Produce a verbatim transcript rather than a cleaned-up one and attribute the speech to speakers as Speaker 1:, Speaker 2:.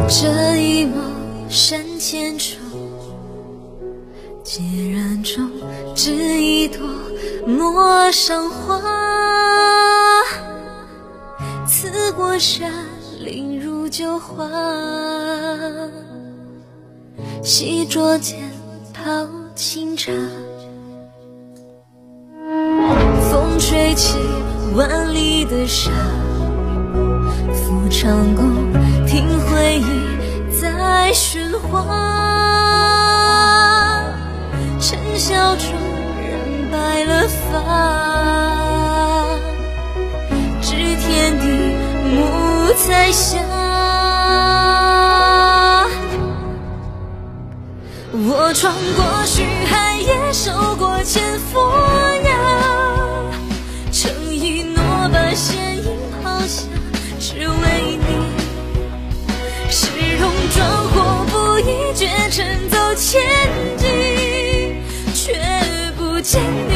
Speaker 1: 这一梦山千重，孑然中只一朵陌上花。刺过山林如旧花，细酌间泡清茶。风吹起万里的沙，抚长弓听回忆在喧哗。尘嚣中染白了发，知天地木彩霞。我穿过虚海，也受过千佛崖，诚一诺把仙影抛下，只为你。是戎壮或不义，绝尘走千里，却不见你。